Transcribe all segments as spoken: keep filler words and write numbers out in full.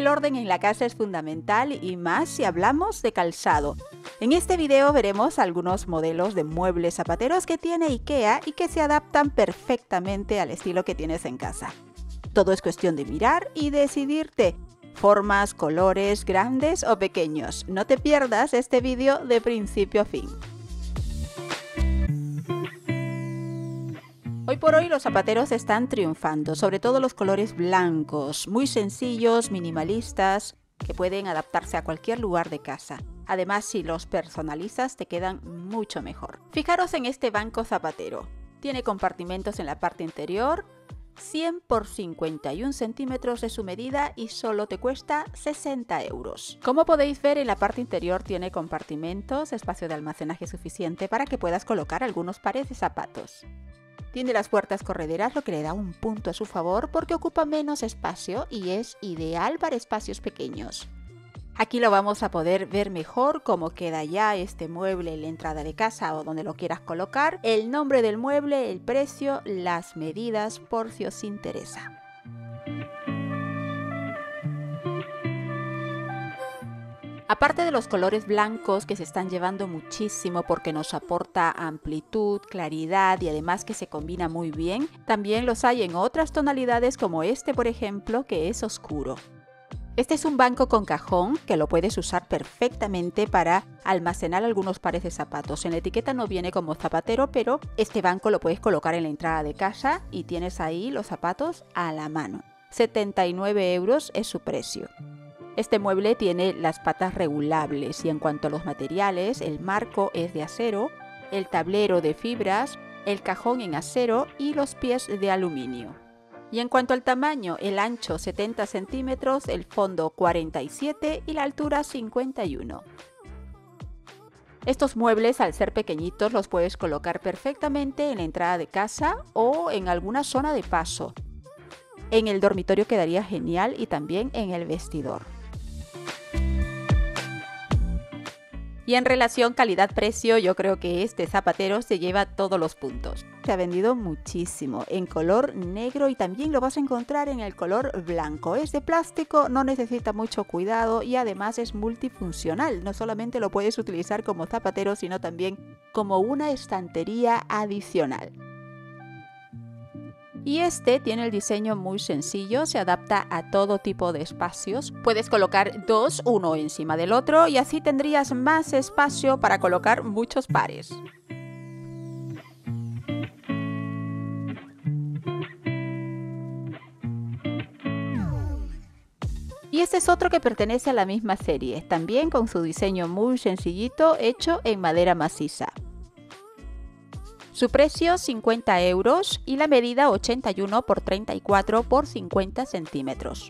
El orden en la casa es fundamental y más si hablamos de calzado. En este video veremos algunos modelos de muebles zapateros que tiene IKEA y que se adaptan perfectamente al estilo que tienes en casa. Todo es cuestión de mirar y decidirte. Formas, colores, grandes o pequeños. No te pierdas este video de principio a fin. Hoy por hoy los zapateros están triunfando, sobre todo los colores blancos, muy sencillos, minimalistas, que pueden adaptarse a cualquier lugar de casa. Además, si los personalizas te quedan mucho mejor. Fijaros en este banco zapatero. Tiene compartimentos en la parte interior, cien por cincuenta y un centímetros de su medida y solo te cuesta sesenta euros. Como podéis ver, en la parte interior tiene compartimentos, espacio de almacenaje suficiente para que puedas colocar algunos pares de zapatos. Tiene las puertas correderas, lo que le da un punto a su favor porque ocupa menos espacio y es ideal para espacios pequeños. Aquí lo vamos a poder ver mejor cómo queda ya este mueble en la entrada de casa o donde lo quieras colocar, el nombre del mueble, el precio, las medidas por si os interesa. Aparte de los colores blancos que se están llevando muchísimo porque nos aporta amplitud, claridad y además que se combina muy bien, también los hay en otras tonalidades como este por ejemplo que es oscuro. Este es un banco con cajón que lo puedes usar perfectamente para almacenar algunos pares de zapatos. En la etiqueta no viene como zapatero, pero este banco lo puedes colocar en la entrada de casa y tienes ahí los zapatos a la mano. setenta y nueve euros es su precio. Este mueble tiene las patas regulables y en cuanto a los materiales, el marco es de acero, el tablero de fibras, el cajón en acero y los pies de aluminio. Y en cuanto al tamaño, el ancho setenta centímetros, el fondo cuarenta y siete y la altura cincuenta y uno. Estos muebles, al ser pequeñitos, los puedes colocar perfectamente en la entrada de casa o en alguna zona de paso. En el dormitorio quedaría genial y también en el vestidor. Y en relación calidad-precio, yo creo que este zapatero se lleva todos los puntos. Se ha vendido muchísimo en color negro y también lo vas a encontrar en el color blanco. Es de plástico, no necesita mucho cuidado y además es multifuncional. No solamente lo puedes utilizar como zapatero, sino también como una estantería adicional. Y este tiene el diseño muy sencillo, se adapta a todo tipo de espacios. Puedes colocar dos, uno encima del otro y así tendrías más espacio para colocar muchos pares. Y este es otro que pertenece a la misma serie, también con su diseño muy sencillito hecho en madera maciza. Su precio cincuenta euros y la medida ochenta y uno por treinta y cuatro por cincuenta centímetros.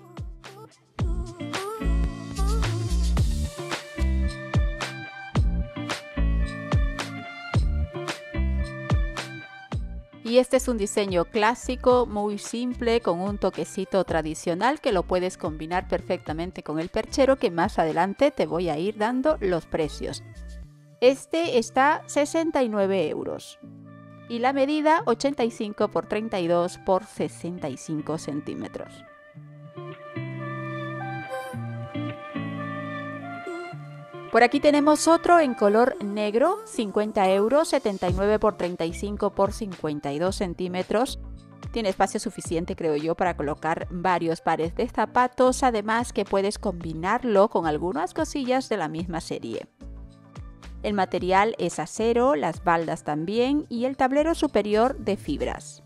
Y este es un diseño clásico, muy simple, con un toquecito tradicional que lo puedes combinar perfectamente con el perchero que más adelante te voy a ir dando los precios. Este está sesenta y nueve euros. Y la medida ochenta y cinco por treinta y dos por sesenta y cinco centímetros. Por aquí tenemos otro en color negro, cincuenta euros, setenta y nueve por treinta y cinco por cincuenta y dos centímetros. Tiene espacio suficiente, creo yo, para colocar varios pares de zapatos, además que puedes combinarlo con algunas cosillas de la misma serie. El material es acero, las baldas también y el tablero superior de fibras.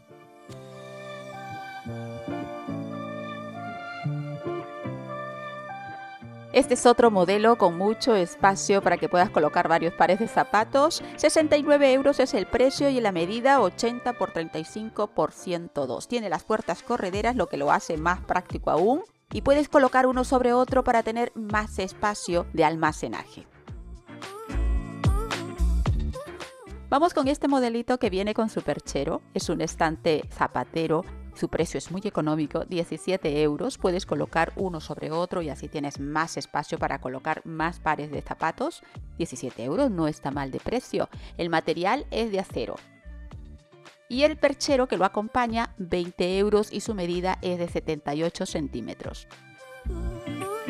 Este es otro modelo con mucho espacio para que puedas colocar varios pares de zapatos. sesenta y nueve euros es el precio y la medida ochenta por treinta y cinco por ciento dos. Tiene las puertas correderas, lo que lo hace más práctico aún. Y puedes colocar uno sobre otro para tener más espacio de almacenaje. Vamos con este modelito que viene con su perchero. Es un estante zapatero. Su precio es muy económico, diecisiete euros. Puedes colocar uno sobre otro y así tienes más espacio para colocar más pares de zapatos. diecisiete euros no está mal de precio. El material es de acero. Y el perchero que lo acompaña, veinte euros y su medida es de setenta y ocho centímetros.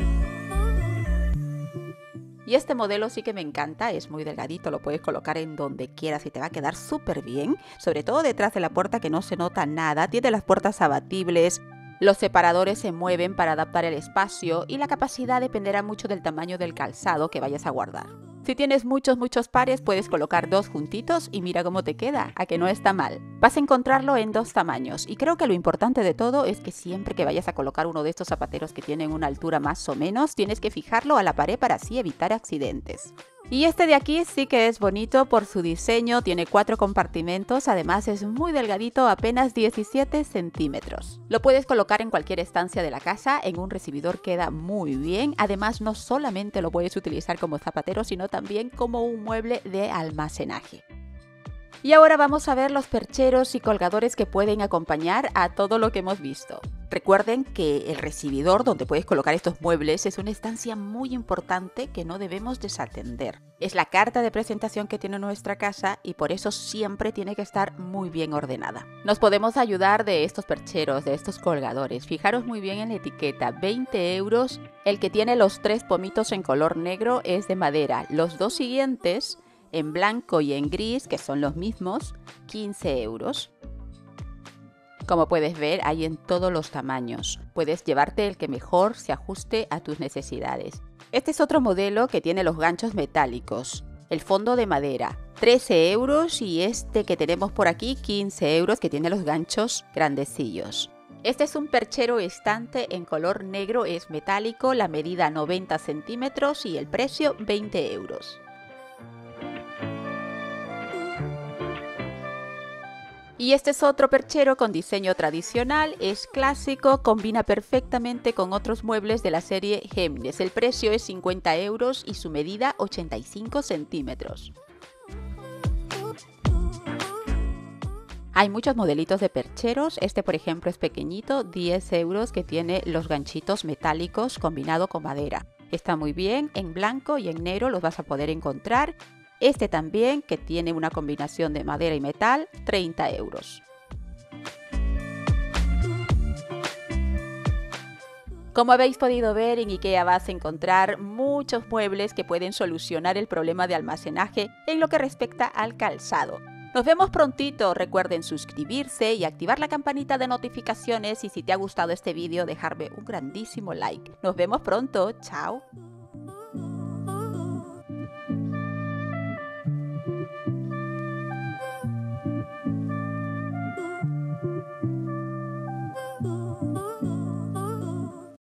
Y este modelo sí que me encanta, es muy delgadito, lo puedes colocar en donde quieras y te va a quedar súper bien, sobre todo detrás de la puerta que no se nota nada, tiene las puertas abatibles, los separadores se mueven para adaptar el espacio y la capacidad dependerá mucho del tamaño del calzado que vayas a guardar. Si tienes muchos muchos pares puedes colocar dos juntitos y mira cómo te queda, a que no está mal. Vas a encontrarlo en dos tamaños y creo que lo importante de todo es que siempre que vayas a colocar uno de estos zapateros que tienen una altura más o menos, tienes que fijarlo a la pared para así evitar accidentes. Y este de aquí sí que es bonito por su diseño, tiene cuatro compartimentos, además es muy delgadito, apenas diecisiete centímetros. Lo puedes colocar en cualquier estancia de la casa, en un recibidor queda muy bien, además no solamente lo puedes utilizar como zapatero, sino también como un mueble de almacenaje. Y ahora vamos a ver los percheros y colgadores que pueden acompañar a todo lo que hemos visto. Recuerden que el recibidor donde puedes colocar estos muebles es una estancia muy importante que no debemos desatender. Es la carta de presentación que tiene nuestra casa y por eso siempre tiene que estar muy bien ordenada. Nos podemos ayudar de estos percheros, de estos colgadores. Fijaros muy bien en la etiqueta, veinte euros. El que tiene los tres pomitos en color negro es de madera. Los dos siguientes, en blanco y en gris, que son los mismos, quince euros. Como puedes ver, hay en todos los tamaños. Puedes llevarte el que mejor se ajuste a tus necesidades. Este es otro modelo que tiene los ganchos metálicos. El fondo de madera, trece euros, y este que tenemos por aquí, quince euros, que tiene los ganchos grandecillos. Este es un perchero estante en color negro, es metálico, la medida noventa centímetros y el precio veinte euros. Y este es otro perchero con diseño tradicional, es clásico, combina perfectamente con otros muebles de la serie Géminis. El precio es cincuenta euros y su medida ochenta y cinco centímetros. Hay muchos modelitos de percheros, este por ejemplo es pequeñito, diez euros, que tiene los ganchitos metálicos combinado con madera. Está muy bien, en blanco y en negro los vas a poder encontrar. Este también, que tiene una combinación de madera y metal, treinta euros. Como habéis podido ver, en IKEA vas a encontrar muchos muebles que pueden solucionar el problema de almacenaje en lo que respecta al calzado. Nos vemos prontito, recuerden suscribirse y activar la campanita de notificaciones y si te ha gustado este vídeo dejarme un grandísimo like. Nos vemos pronto, chao.